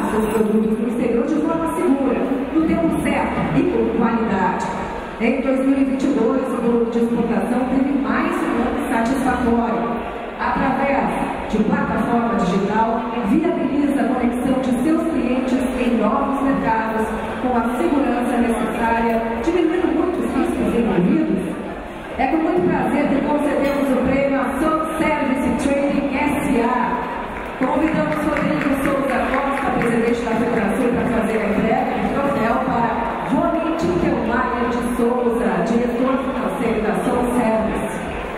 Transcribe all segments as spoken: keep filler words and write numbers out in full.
exportar seus produtos no exterior de forma segura, no tempo certo e com qualidade. Em dois mil e vinte e dois, o volume de exportação teve mais um ano satisfatório. Através de plataforma digital, viabiliza a conexão de seus clientes em novos mercados com a segurança necessária, diminuindo muito os riscos envolvidos. É com muito prazer que concedemos o prêmio Ação Service Trading S A. Convidamos Rodrigo Souza Costa, presidente da Federação, para fazer a entrega do troféu para Rony Tinkelmayer de Souza, diretor financeiro da Ação Service.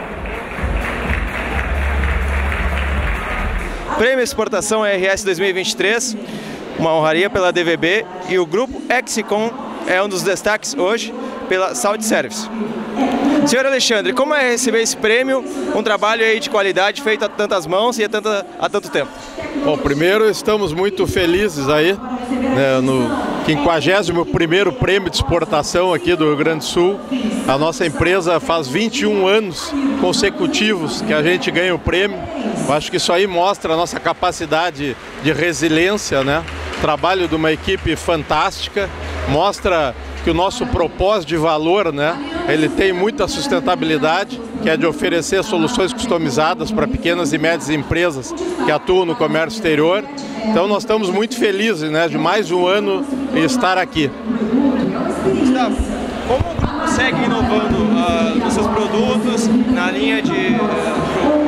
Prêmio Exportação R S dois mil e vinte e três, uma honraria pela D V B, e o grupo Hexicon é um dos destaques hoje pela Saúde Service. Senhor Alexandre, como é receber esse prêmio, um trabalho aí de qualidade feito a tantas mãos e a, tanta, há tanto tempo? Bom, primeiro estamos muito felizes aí, né, no quinquagésimo primeiro prêmio de exportação aqui do Rio Grande do Sul. A nossa empresa faz vinte e um anos consecutivos que a gente ganha o prêmio. Eu acho que isso aí mostra a nossa capacidade de resiliência, né? Trabalho de uma equipe fantástica, mostra que o nosso propósito de valor, né, ele tem muita sustentabilidade, que é de oferecer soluções customizadas para pequenas e médias empresas que atuam no comércio exterior. Então nós estamos muito felizes, né, de mais um ano estar aqui. Gustavo, como o grupo segue inovando uh, nos seus produtos, na linha de uh,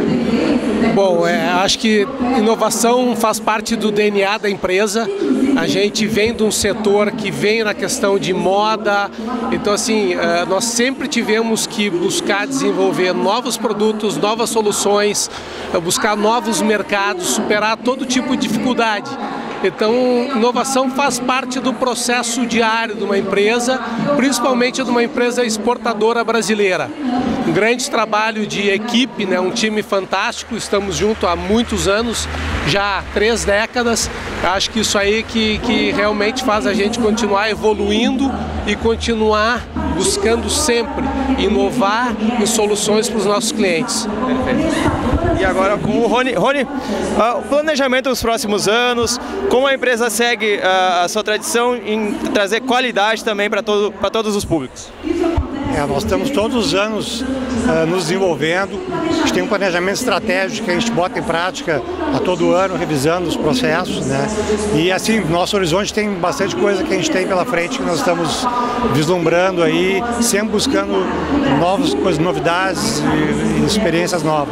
Bom, é, acho que inovação faz parte do D N A da empresa. A gente vem de um setor que vem na questão de moda, então assim, nós sempre tivemos que buscar desenvolver novos produtos, novas soluções, buscar novos mercados, superar todo tipo de dificuldade. Então, inovação faz parte do processo diário de uma empresa, principalmente de uma empresa exportadora brasileira. Um grande trabalho de equipe, né? Um time fantástico, estamos juntos há muitos anos, já há três décadas. Acho que isso aí que, que realmente faz a gente continuar evoluindo e continuar buscando sempre inovar em soluções para os nossos clientes. Perfeito. E agora com o Rony. Rony, uh, o planejamento dos próximos anos, como a empresa segue uh, a sua tradição em trazer qualidade também para todo, para todos os públicos? É, nós estamos todos os anos uh, nos desenvolvendo, a gente tem um planejamento estratégico que a gente bota em prática a todo ano, revisando os processos, né? E assim, nosso horizonte tem bastante coisa que a gente tem pela frente, que nós estamos vislumbrando aí, sempre buscando novas coisas, novidades e, e experiências novas.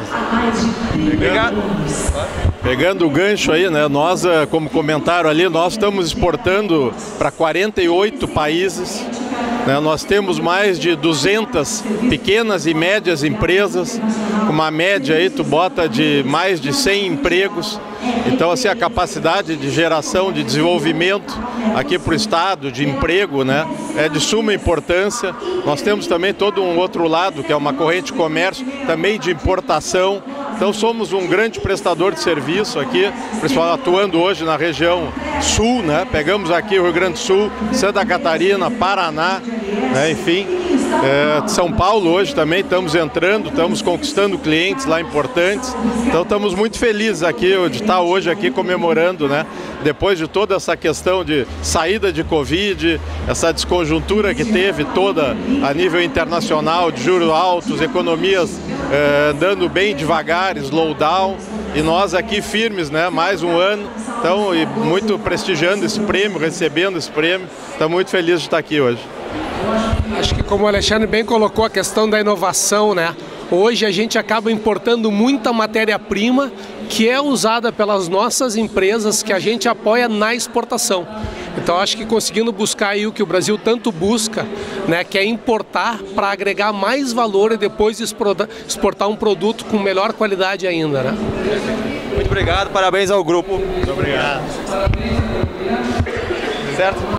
Obrigado. Pegando o gancho aí, né, nós, como comentaram ali, nós estamos exportando para quarenta e oito países. Né, nós temos mais de duzentas pequenas e médias empresas, uma média aí, tu bota de mais de cem empregos. Então, assim, a capacidade de geração, de desenvolvimento aqui para o estado, de emprego, né, é de suma importância. Nós temos também todo um outro lado, que é uma corrente de comércio, também de importação. Então somos um grande prestador de serviço aqui, principalmente atuando hoje na região sul, né? Pegamos aqui o Rio Grande do Sul, Santa Catarina, Paraná, né? Enfim, é, São Paulo hoje também estamos entrando, estamos conquistando clientes lá importantes. Então estamos muito felizes aqui de estar hoje aqui comemorando, né? Depois de toda essa questão de saída de Covid, essa desconjuntura que teve toda a nível internacional, de juros altos, economias é, andando bem devagar, slowdown, e nós aqui firmes, né? Mais um ano, então, e muito prestigiando esse prêmio, recebendo esse prêmio. Estamos muito felizes de estar aqui hoje. Acho que, como o Alexandre bem colocou, a questão da inovação, né? Hoje a gente acaba importando muita matéria-prima que é usada pelas nossas empresas, que a gente apoia na exportação. Então acho que conseguindo buscar aí o que o Brasil tanto busca, né, que é importar para agregar mais valor e depois exportar um produto com melhor qualidade ainda, né? Muito obrigado, parabéns ao grupo. Muito obrigado. Certo?